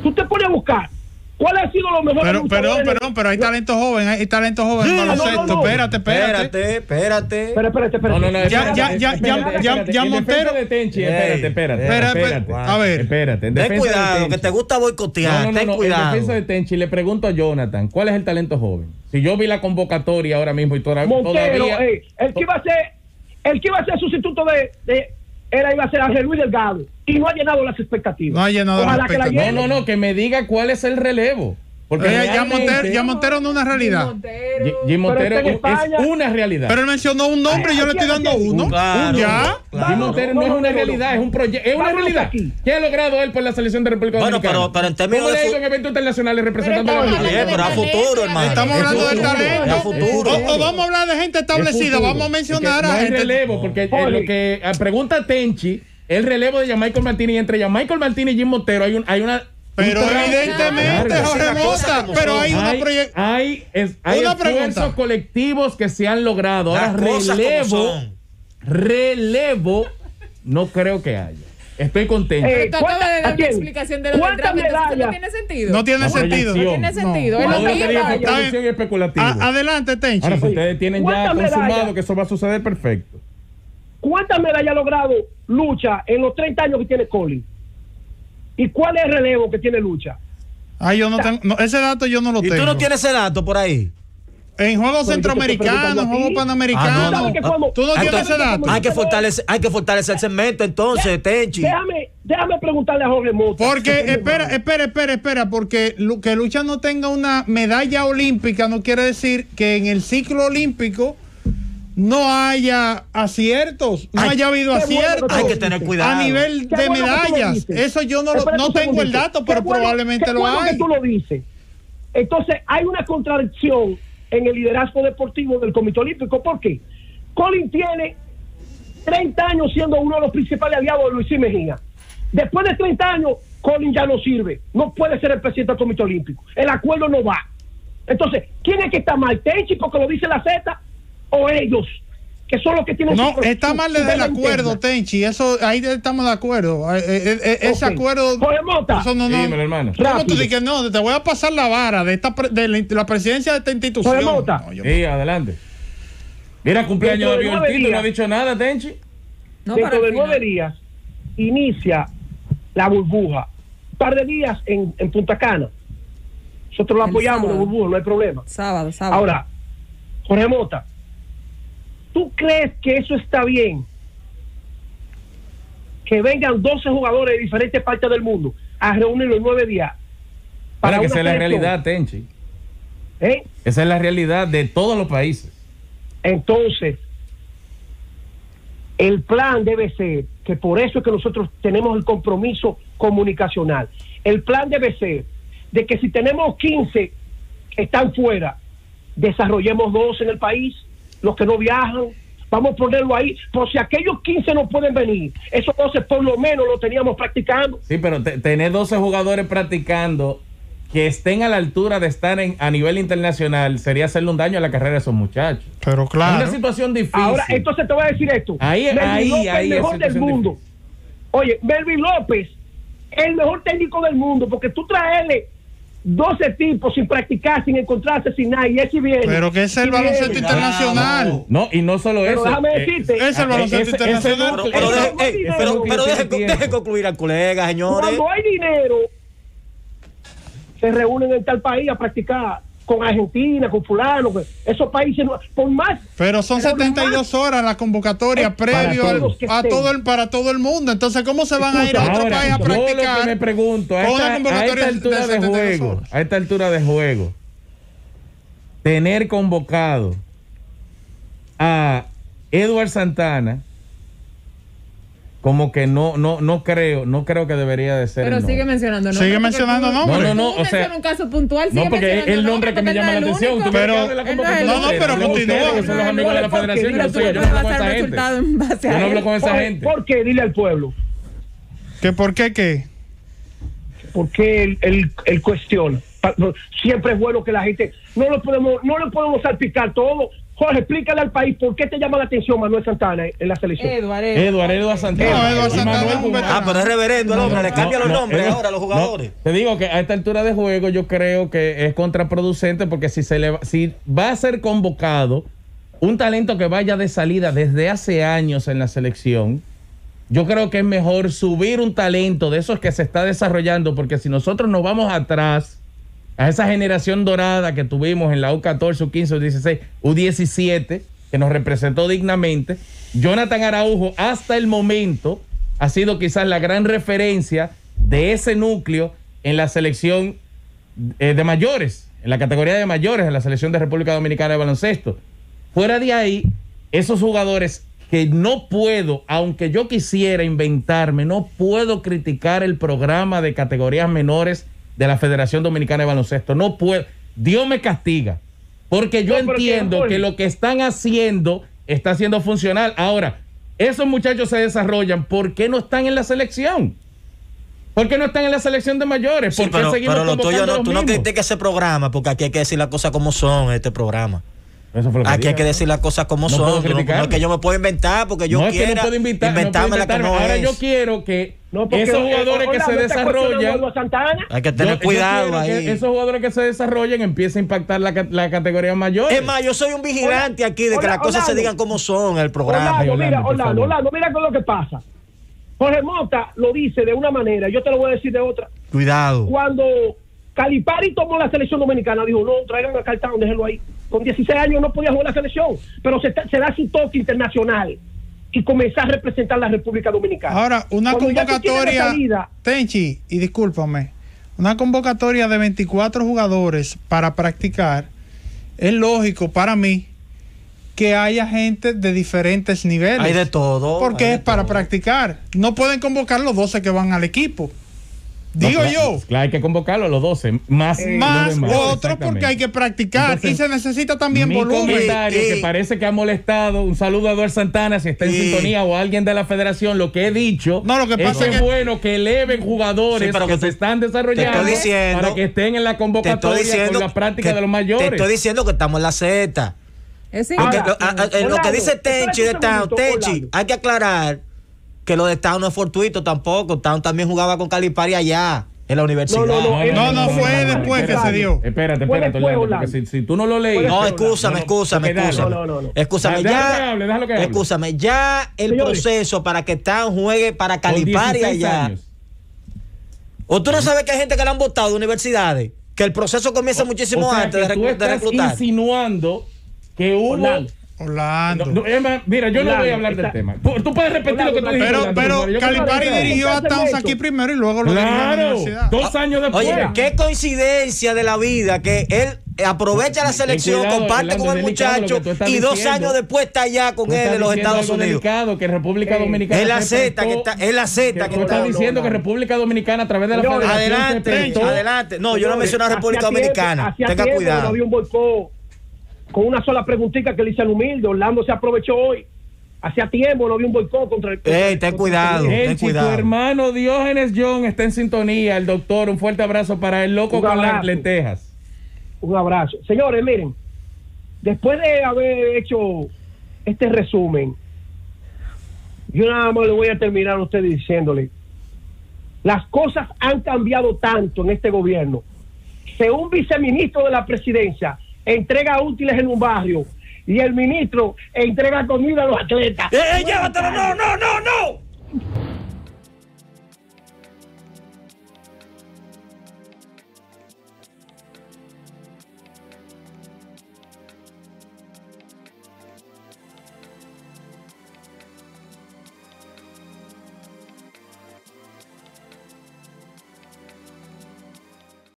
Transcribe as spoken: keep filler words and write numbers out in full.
Tú te pones a buscar ¿cuál ha sido lo mejor? Pero, perdón, perdón, pero hay talento joven, hay talento joven en baloncesto. No, no, no. Espérate, espérate. Espérate, espérate. Espérate, espérate, espérate. No, no, no, Ya, ya, ya, ya, ya, ya Montero. de Tenchi, espérate, espérate. Espérate, Espérate. a ver. Espérate. En Ten defensa de cuidado, Tenchi. que te gusta boicotear. No, no, Ten no, cuidado. En defensa de Tenchi le pregunto a Jonathan, ¿cuál es el talento joven? Si yo vi la convocatoria ahora mismo y toda, Montero, todavía... eh, el que iba a ser, el que iba a ser sustituto de, de era iba a ser Ángel Luis Delgado y no ha llenado las expectativas. No ha llenado Ojalá las que la expectativas. llene. No, no, no, que me diga cuál es el relevo. Porque Eh, ya, realmente- Montero, ya Montero no es una realidad. Jim- Jim Montero Pero está en es España. una realidad. Pero él mencionó un nombre y yo le estoy dando uno. Claro, Ya. claro. Jim Montero no, No, es no, una no, realidad, no. es un proyecto, es una Vámonos realidad. aquí. ¿Qué ha logrado él por la selección de República Bueno, Dominicana? pero- pero en términos ¿Cómo le de ha ido fu- en eventos internacionales representando a la Pero Bien, pero a futuro, hermano. Estamos hablando del futuro, talento. es futuro. O, o vamos a hablar de gente establecida. Vamos a mencionar no a hay gente. relevo, porque eh, Poli. lo que eh, pregunta Tenchi, el relevo de Michael Martínez, y entre Michael Martínez y Jim Montero hay, un, hay una... Pero un tramo evidentemente, largo. Jorge Una cosa Mota, como pero son. hay una hay, proyección. hay, es- hay Una esfuerzos pregunta. colectivos que se han logrado. Ahora, Las cosas como relevo, son. relevo, no creo que haya. Estoy contento. Eh, Tú acabas de dar ¿A una quién? explicación de lo del ¿Cuántas drama, entonces eso no medallas? tiene sentido. No tiene La sentido. proyección. No tiene sentido. No. Es Todo lo lo que mismo. digo fue Está bien. producción y especulativo. A- adelante, Tenchi. Ahora, si ustedes tienen ya ¿Cuántas consumado medallas? que eso va a suceder, perfecto. ¿Cuántas medallas ha logrado Lucha en los treinta años que tiene Colin? ¿Y cuál es el relevo que tiene Lucha? Ay, yo no tengo, no, ese dato yo no lo ¿Y tengo. tú no tienes ese dato por ahí? En juegos Pero yo te centroamericanos, estoy preguntando a juegos ti. panamericanos. Ah, no, no. ¿Sabes que cuando- Tú no Ah, tienes entonces, ese dato. Hay que fortalecer, hay que fortalecer el segmento entonces, Tenchi. Déjame, déjame preguntarle a Jorge Mota. Porque, espera, espera, espera, espera, porque lu- que Lucha no tenga una medalla olímpica no quiere decir que en el ciclo olímpico no haya aciertos, no Ay, haya habido qué bueno que aciertos tú Hay que lo tener dices. cuidado. a nivel Qué de bueno que tú lo medallas. dices. Eso yo no, lo, Espérate no un tengo el segundito. dato, Qué pero bueno- probablemente qué lo bueno hay. que tú lo dices. Entonces, hay una contradicción en el liderazgo deportivo del Comité Olímpico. ¿Por qué? Colin tiene treinta años siendo uno de los principales aliados de Luis Mejía. Después de treinta años, Colin ya no sirve. No puede ser el presidente del Comité Olímpico. El acuerdo no va. Entonces, ¿quién es que está mal? ¿Tenchi porque lo dice la Z? ¿O ellos? Que son los que tienen... No, su- está su- mal su desde el vela acuerdo, interna. Tenchi. Eso, ahí estamos de acuerdo. Eh, eh, eh, ese Ok. acuerdo. Jorge Mota. Eso no, no. Dímelo, hermano. ¿Cómo tú Rápido. dices? No, te voy a pasar la vara de esta pre- de la, de la presidencia de esta institución. Jorge Mota. No, yo- Sí, adelante. Mira, cumpleaños de Dentro de nueve Bioltito, no días. ha dicho nada, Tenchi. No, Dentro para de el final. nueve días inicia la burbuja. Un par de días en, en Punta Cana. Nosotros lo El apoyamos, la sábado. burbuja, no hay problema. Sábado, sábado. Ahora, Jorge Mota, ¿tú crees que eso está bien? Que vengan doce jugadores de diferentes partes del mundo a reunir los nueve días. Para que una esa es la selección? realidad, Tenchi. ¿Eh? Esa es la realidad de todos los países. Entonces, el plan debe ser, que por eso es que nosotros tenemos el compromiso comunicacional. El plan debe ser de que si tenemos quince que están fuera, desarrollemos dos en el país, los que no viajan, vamos a ponerlo ahí, por si aquellos quince no pueden venir, esos doce por lo menos lo teníamos practicando. Sí, pero te- tener doce jugadores practicando que estén a la altura de estar en, a nivel internacional sería hacerle un daño a la carrera de esos muchachos. Pero Es claro. una situación difícil. Ahora, entonces te voy a decir esto. Ahí- Melvin ahí- López, ahí el es mejor del situación mundo. difícil. Oye, Melvin López, el mejor técnico del mundo, porque tú traerle doce tipos sin practicar, sin encontrarse, sin nada, y ese viene. Pero que es el y baloncesto viene. internacional. No, y no solo Pero eso. déjame eh, decirte, Es el baloncesto ese- ese internacional. núcleo- Pero, Eso deje, no es ey, dinero. pero, pero deje, Tiempo. deje concluir al colega, señores. cuando hay dinero, se reúnen en tal país a practicar con Argentina, con fulano, pues, esos países, no- por más... Pero son pero setenta y dos más- horas la convocatoria Es previo para al- todos que a estén. todo el, para todo el mundo. Entonces, ¿cómo se van a ir a otro Ahora, país a yo lo que practicar? me pregunto, a con esta, una a convocatoria esta de altura de setenta y dos juego, horas? a esta altura de juego, tener convocado a Edward Santana, como que no, no, no creo, no creo que debería de ser. Pero el sigue nombre. mencionando Sigue nombres, mencionando porque tú- nombres. No, no, no, tú o sea, mencionas un caso puntual, No, sigue porque es mencionando el nombre que me nombres, llama la porque atención. no Tú es el Pero- pero, de la Él no es convocatoria. el- No, no, pero Ustedes, continúa. que son los amigos de la ¿Por qué? federación, yo Mira, no tú sé, no yo no puedes hablo con basar esa el gente. resultado en base Yo a no hablo él. con esa ¿Por, gente. ¿Por qué? Dile al pueblo. ¿Que por qué qué? Porque él, él, él cuestiona. Pa- no, Siempre es bueno que la gente, no lo podemos, no lo podemos salpicar todo. Jorge, explícale al país por qué te llama la atención Manuel Santana en la selección. Eduardo. Eduardo, Eduardo Santana. No, Eduardo Y Santana Manuel es un Guzmán. veterano. Ah, pero es reverendo el hombre, le cambia los No, nombres Edu- ahora a los no, jugadores. te digo que a esta altura de juego yo creo que es contraproducente porque si se le va, si va a ser convocado un talento que vaya de salida desde hace años en la selección, yo creo que es mejor subir un talento de esos que se está desarrollando, porque si nosotros nos vamos atrás a esa generación dorada que tuvimos en la U catorce, U quince, U dieciséis, U diecisiete, que nos representó dignamente, Jonathan Araujo hasta el momento ha sido quizás la gran referencia de ese núcleo en la selección eh, de mayores, en la categoría de mayores, en la selección de República Dominicana de baloncesto. Fuera de ahí, esos jugadores que no puedo, aunque yo quisiera inventarme, no puedo criticar el programa de categorías menores de la Federación Dominicana de Baloncesto. No puedo. Dios me castiga. Porque yo No, pero entiendo que- que lo que están haciendo está siendo funcional. Ahora, esos muchachos se desarrollan. ¿Por qué no están en la selección? ¿Por qué no están en la selección de mayores? Sí, ¿Por qué pero, seguimos pero lo convocando tuyo no, los tú no mismos? critiques ese programa, porque aquí hay que decir las cosas como son en este programa. Eso fue lo que Aquí hay dije. que decir las cosas como No puedo son. Tú No, criticar. no es que yo me puedo inventar porque yo no es que quiera no puedo invitar, inventarme no puedo la que inventarme. no Ahora es. yo quiero que No, porque esos eh, jugadores que hola, se ¿no está cuestionando a desarrollan, Eduardo Santana? Hay que tener yo- yo cuidado quiero ahí. que esos jugadores que se desarrollen empiecen a impactar la, ca- la categoría mayor. Es más, yo soy un vigilante aquí de que Hola, las cosas se Orlando. digan como son en el programa. Orlando, Orlando, mira, por Orlando, favor. Orlando, mira con lo que pasa. Jorge Mota lo dice de una manera, yo te lo voy a decir de otra. Cuidado. Cuando Calipari tomó la selección dominicana, dijo, no, traigan a Cartán, déjenlo ahí. Con dieciséis años no podía jugar la selección, pero se, se da su toque internacional y comenzar a representar la República Dominicana. Ahora, una Cuando ya tú tienes de convocatoria, salida- Tenchi, y discúlpame, una convocatoria de veinticuatro jugadores para practicar, es lógico para mí que haya gente de diferentes niveles. Hay de todo. Porque hay de es para todo. practicar. No pueden convocar los doce que van al equipo. Digo No, claro, yo. Claro, hay que convocarlo a los doce. Más, Eh, Más los demás, otros exactamente. porque hay que practicar. Entonces, y se necesita también Mi volumen. comentario Y- que y- parece que ha molestado, un saludo a Eduardo Santana si está en Y- sintonía o alguien de la federación, lo que he dicho No, lo que pasa es, es que que- bueno que eleven jugadores Sí, pero que que se tú- están desarrollando te estoy diciendo- para que estén en la Te estoy convocatoria diciendo con la práctica que- de los mayores. Te estoy diciendo que estamos en la Z. Es Lo que, Ahora, lo, a- a- eh, lo que Orlando, dice Tenchi de espérate un Town, momento, Tenchi, Orlando. hay que aclarar que lo de Town no es fortuito tampoco. Town también jugaba con Calipari allá, en la universidad. No, no, no, No, no, fue después que se dio. Espérate, Fue espérate, después, Orlando, Orlando. porque si, si tú no lo leí. Fue No, después, excúsame, no, excúsame, ok, dale. excúsame. No, no, no. Excúsame, Déjalo ya. que hable, déjalo que hable. Excúsame, ya el Señores. proceso para que Town juegue para con Calipari dieciséis allá. años. O tú no sabes que hay gente que le han votado de universidades, que el proceso comienza muchísimo O sea, antes de, que tú recu- de estás reclutar. insinuando que hubo. Orlando. Orlando. No, no, Emma, mira, yo no Orlando, voy a hablar del está- tema. Tú, tú puedes repetir Orlando, lo que tú dijiste. pero Orlando, pero por favor. Yo creo que Calipari no- dirigió a Towns aquí primero y luego lo dirigió a la Claro, universidad. dos años después. Oye, qué coincidencia de la vida que él aprovecha la selección, cuidado, comparte Orlando, con el es delicado muchacho lo que tú estás y dos diciendo. años después está allá con Tú él estás en los diciendo Estados algo Unidos. delicado, que República Dominicana. Es la se Z que prestó- está, es la Z que que tú estás está. diciendo no, que no. República Dominicana a través de la Señores, Federación se Adelante, prestó. adelante. No, yo no mencioné a Hacía República tiempo- Dominicana. hacía Tenga tiempo cuidado. No había un boicot con una sola preguntita que le hice al humilde. Orlando se aprovechó hoy. Hacía tiempo no había un boicot contra el. Ey, ten contra- cuidado. contra- Ten Tenchi, tu cuidado. hermano Diógenes John está en sintonía. El doctor, un fuerte abrazo para el loco Un con las abrazo. lentejas. Un abrazo. Señores, miren, después de haber hecho este resumen, yo nada más le voy a terminar a ustedes diciéndole, las cosas han cambiado tanto en este gobierno. Que un viceministro de la presidencia entrega útiles en un barrio y el ministro entrega comida a los atletas. ¡Eh, eh, llévatelo! ¡No, no, no, no!